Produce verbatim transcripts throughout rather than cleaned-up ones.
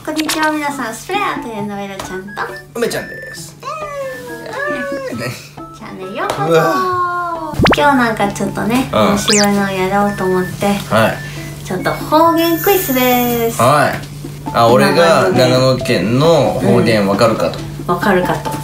こんにちは皆さん、スプレーアートのノエルちゃんと梅ちゃんです。 チャンネルようこそ。今日なんかちょっとね、 うん面白いのをやろうと思って、 はい。 ちょっと方言クイズです。 はい。あ、俺が長野県の方言わかるかと。 わかるかと。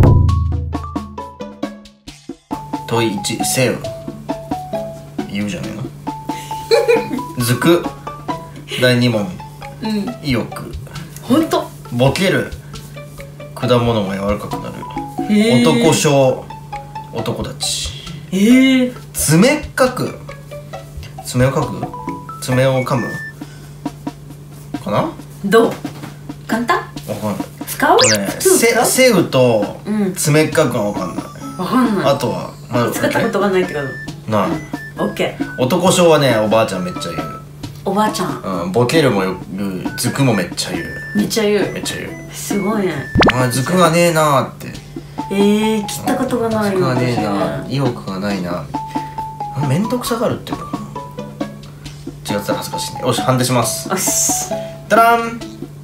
問いいち、せよ。言うじゃねえの。ずく。だいに問。 うん。 意欲。 ほんと。 ボケる。果物が柔らかくなる。 へー男症。男たち。 ええ。 爪かく。爪をかく。爪を噛む。かな。 どう？簡単？ わかんない。 使う？ これね、せ、せうとうん爪かくがわかんない。 わかんない。 あとは、まだ使ったことがないってこと。 ない。 オッケー。 男症はね、おばあちゃんめっちゃ言う。 おばあちゃん。 うん、ボケるもよく、ずくもめっちゃ言う。 めっちゃ言う。 めっちゃ言う。 すごいね。 あ、ずくがねえなーって。 ええ、切ったことがないよ。 ずくがねえな私ー、意欲がないな。あ、めんどくさがるっていうのかな。違ってたら恥ずかしいね。よし、判定します。 よし。 ダラン。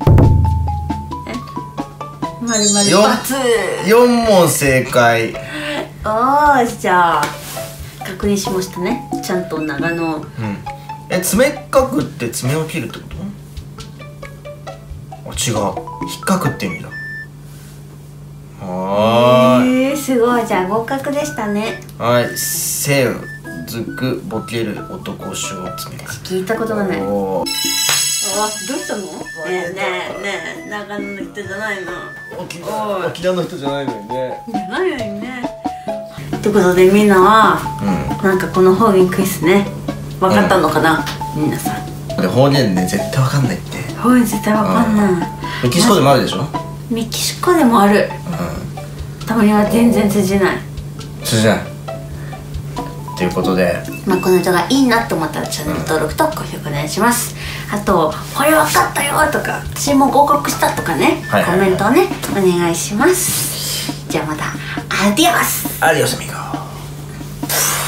まるまるよんバツ。 よん問正解。 おーし、じゃあ確認しましたね。ちゃんと長野。 うん。え、爪かくって爪を切るってこと？あ、違う。引っかくって意味だ。はーい。 えー、すごい。じゃあ合格でしたね。 はい。せう、ずく、ボケる、男症、爪かく。 聞いたことがない。 おー。 あ、どうしたの？ねえねえねえ、長野の人じゃないの。 沖おい縄、沖縄の人じゃないのにね。 じゃないのにね。ということでみんなは、なんかこの方言クイズね、分かったのかな、皆さん。 うん。で、方言ね、絶対わかんないって。 方言絶対分かんない。 メキシコでもあるでしょ？ メキシコでもある。 うたまには全然通じない。 ん。そうじゃん。ということで、 まあこの人がいいなと思ったらチャンネル登録と高評価お願いします。あと、これ分かったよとか、私も合格したとかね、 はいはいはいコメントをね、お願いします。じゃあまた、アディオス。 アディオスアミゴ。